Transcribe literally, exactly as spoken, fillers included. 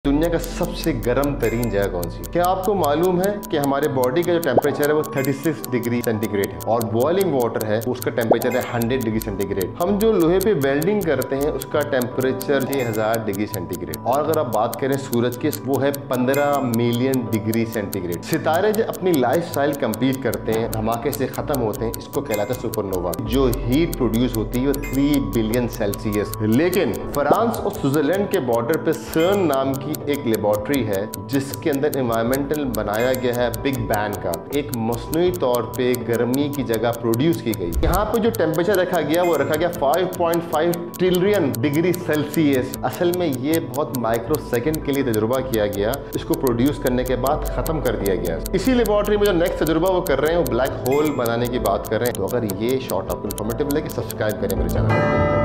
दुनिया का सबसे गर्म तरीन जगह कौन सी? क्या आपको मालूम है कि हमारे बॉडी का जो टेम्परेचर है वो छत्तीस डिग्री सेंटीग्रेड है और बॉइलिंग वाटर है उसका टेम्परेचर है सौ डिग्री सेंटीग्रेड। हम जो लोहे पे वेल्डिंग करते हैं उसका टेम्परेचर छह हज़ार डिग्री सेंटीग्रेड। और अगर आप बात करें सूरज की, वो है पंद्रह मिलियन डिग्री सेंटीग्रेड। सितारे जो अपनी लाइफ स्टाइल कंप्लीट करते हैं, धमाके से खत्म होते हैं, इसको कहलाता है सुपरनोवा। जो हीट प्रोड्यूस होती है वो तीन बिलियन सेल्सियस। लेकिन फ्रांस और स्विट्जरलैंड के बॉर्डर पे सर्न नाम की एक लेबोरेटरी है जिसके अंदर एनवायरमेंटल बनाया गया है बिग बैंग का, एक मसनूई तौर पे गर्मी की जगह प्रोड्यूस की गई। यहाँ पे जो टेम्परेचर रखा गया वो रखा गया पाँच पॉइंट पाँच ट्रिलियन डिग्री सेल्सियस। असल में ये बहुत माइक्रो सेकेंड के लिए तजुर्बा किया गया, इसको प्रोड्यूस करने के बाद खत्म कर दिया गया। इसी लेबोरेटरी में जो नेक्स्ट तजुर्बा वो कर रहे हैं वो ब्लैक होल बनाने की बात कर रहे हैं। तो अगर ये शॉर्ट आपको इन्फॉर्मेटिव लगे, सब्सक्राइब करें मेरे चैनल को।